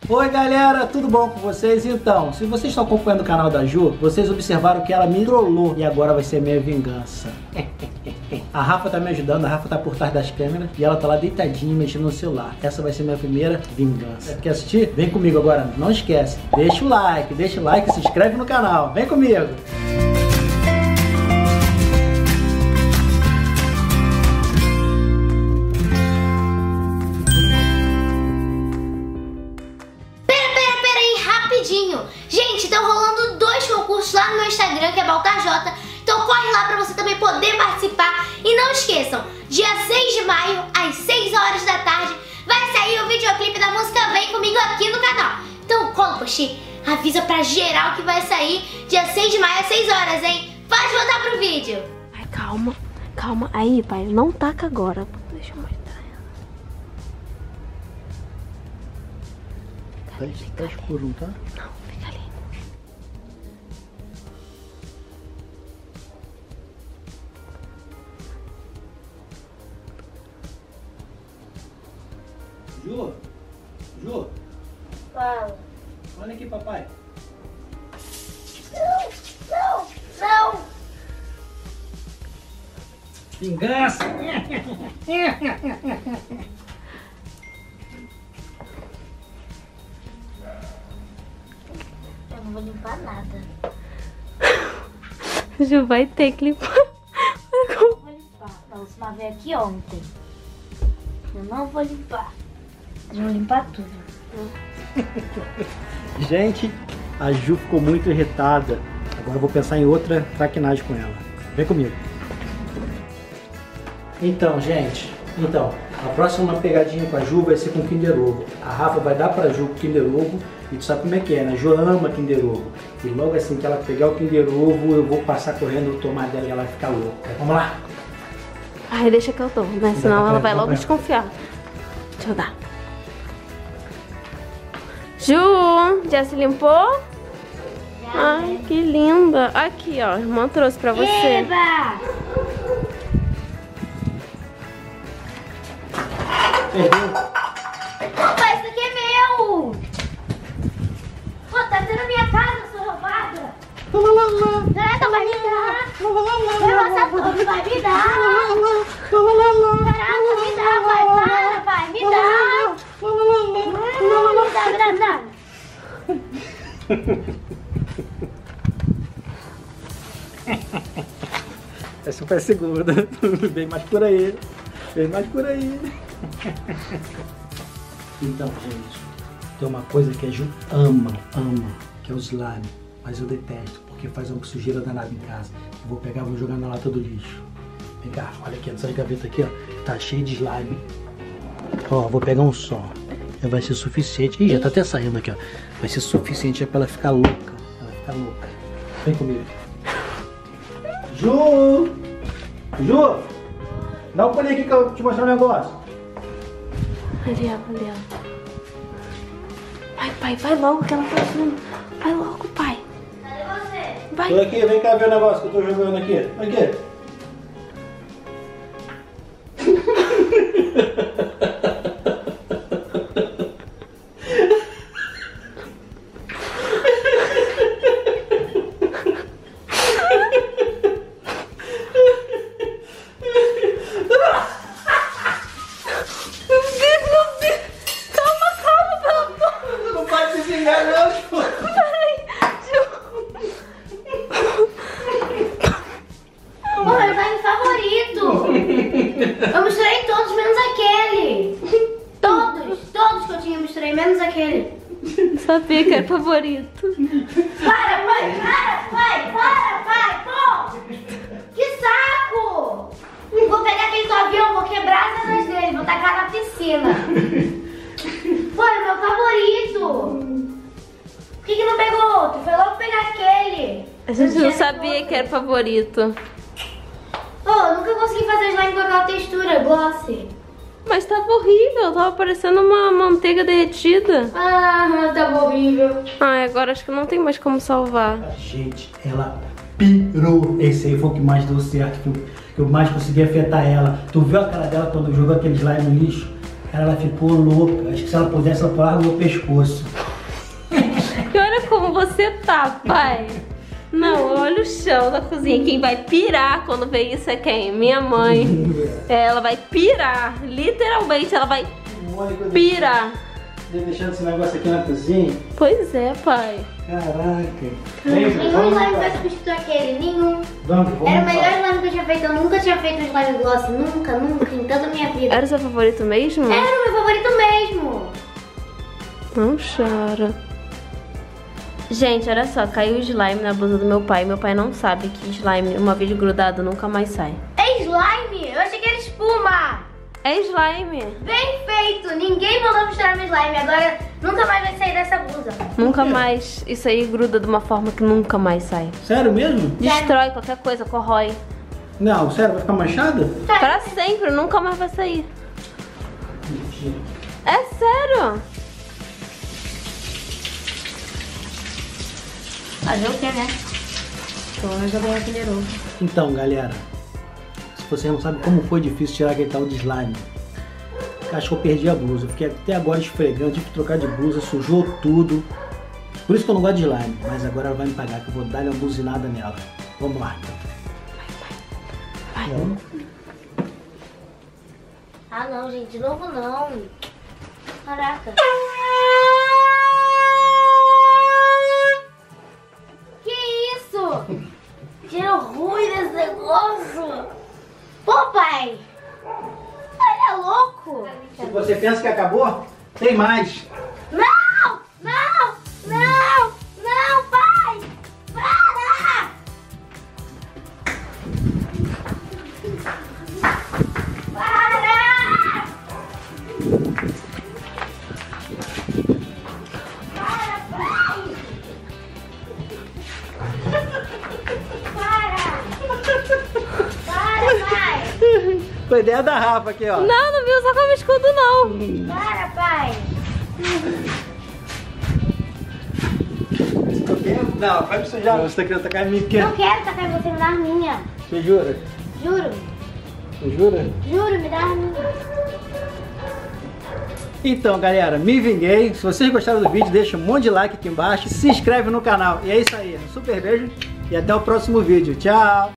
Oi galera, tudo bom com vocês? Então, se vocês estão acompanhando o canal da Ju, vocês observaram que ela me trollou e agora vai ser minha vingança. A Rafa tá me ajudando, a Rafa tá por trás das câmeras e ela tá lá deitadinha mexendo no celular. Essa vai ser minha primeira vingança. Quer assistir? Vem comigo agora, não esquece. Deixa o like e se inscreve no canal. Vem comigo! Gente, estão rolando 2 concursos lá no meu Instagram, que é BaltarJ. Então corre lá pra você também poder participar. E não esqueçam, dia 6 de maio, às 6 horas da tarde, vai sair o videoclipe da música Vem Comigo aqui no canal. Então cola, poxi, avisa pra geral que vai sair dia 6 de maio às 6 horas, hein? Pode voltar pro vídeo. Ai, calma, calma. Aí, pai, não taca agora. Deixa eu mostrar ela. Tá escuro, não tá? Não, fica ali. Ju, Fala. olha aqui, papai. Não. Vingança! Eu não vou limpar nada. Ju vai ter que limpar. Eu não vou limpar. A última veio aqui ontem. Eu não vou limpar. Eu vou limpar tudo. Gente, a Ju ficou muito irritada. Agora eu vou pensar em outra traquinagem com ela. Vem comigo. Então, gente, a próxima pegadinha com a Ju vai ser com Kinder Ovo. A Rafa vai dar pra Ju o Kinder Ovo e tu sabe como é que é, né? A Ju ama Kinder Ovo. E logo assim que ela pegar o Kinder Ovo, eu vou passar correndo, tomar dela e ela vai ficar louca. Vamos lá? Ai, deixa que eu tô, né? Senão ela vai logo desconfiar. Deixa eu dar. Ju, já se limpou? Ai, que linda. Aqui, ó, a irmã trouxe pra você. Eba! Perdeu. Opa, isso aqui é meu! Pô, tá sendo minha casa, sua roubada! Caraca, vai me dar! Vai passar tudo, vai me dar! Caraca, me dá, vai, me dá! Me dá. Essa foi a segunda. Vem mais por aí. Vem mais por aí. Então, gente, tem uma coisa que a Ju ama, que é o slime. Mas eu detesto, porque faz uma sujeira danada em casa. Eu vou pegar, vou jogar na lata do lixo. Vem cá, olha aqui, nessa gaveta aqui, ó. Tá cheio de slime. Ó, vou pegar um só. Vai ser suficiente. Ih, já tá até saindo aqui, ó. Vai ser suficiente pra ela ficar louca. Ela ficar louca. Vem comigo. Ju! Dá um pulinho aqui que eu vou te mostrar um negócio. Ali, ó. Pai, vai logo que ela tá vindo. Vai logo, pai. Cadê você? Vai. Tô aqui, vem cá ver o negócio que eu tô jogando aqui. Aqui. Eu misturei todos, menos aquele. Todos que eu tinha, eu misturei, menos aquele. Sabia que era favorito. Para, pai, pô! Que saco! Vou pegar aquele avião, vou quebrar as asas dele, vou tacar na piscina. Pô, é meu favorito. Por que não pegou outro? Foi logo pegar aquele. A gente não sabia que era favorito. Pô, eu nunca consegui fazer slime com aquela textura, glossy. Mas tava horrível, tava parecendo uma manteiga derretida. Ah, tava horrível. Ai, agora acho que não tem mais como salvar. Gente, ela pirou. Esse aí foi o que mais deu certo, que eu mais consegui afetar ela. Tu viu a cara dela quando jogou aquele slime no lixo? Cara, ela ficou louca. Acho que se ela pudesse, ela pulava no meu pescoço. E olha como você tá, pai. Não, olha o chão da cozinha. Quem vai pirar quando ver isso é quem? Minha mãe. Ela vai pirar. Literalmente, ela vai pirar. Deixando esse negócio aqui na cozinha. Pois é, pai. Caraca. Nenhum slime vai substituir aquele, nenhum. Vamos. Era o melhor slime que eu tinha feito. Eu nunca tinha feito um slime gloss. Nunca, em toda a minha vida. Era o seu favorito mesmo? Era o meu favorito mesmo. Não chora. Gente, olha só, caiu o slime na blusa do meu pai. Meu pai não sabe que slime, uma vez grudado, nunca mais sai. É slime? Eu achei que era espuma. É slime. Bem feito. Ninguém mandou misturar meu slime. Agora nunca mais vai sair dessa blusa. Nunca mais. Isso aí gruda de uma forma que nunca mais sai. Sério mesmo? Destrói qualquer coisa, corrói. Não, sério, vai ficar manchada? Pra sempre, nunca mais vai sair. É sério? Fazer o que, né? Então eu já ganhei aquele novo. Então, galera, se você não sabe como foi difícil tirar aquele tal de slime, acho que eu perdi a blusa. Eu fiquei até agora esfregando, tive que trocar de blusa, sujou tudo. Por isso que eu não gosto de slime, mas agora ela vai me pagar, que eu vou dar uma buzinada nela. Vamos lá, então. Vai. Ah, não, gente, de novo não. Caraca. Que isso? Cheiro ruim desse negócio. Pô, pai. Ele é louco. Se você pensa que acabou, tem mais. Não, não, não, não, pai. Para. Foi ideia da Rafa aqui, ó. Não viu só como escudo, não. Para, pai. Não, vai me sujar. Você tá querendo tacar em mim, porque... Não quero tacar em você, me dá a minha. Você jura? Juro, Você jura? juro, me dá a minha. Então, galera, me vinguei. Se vocês gostaram do vídeo, deixa um monte de like aqui embaixo. Se inscreve no canal. E é isso aí. Um super beijo e até o próximo vídeo. Tchau!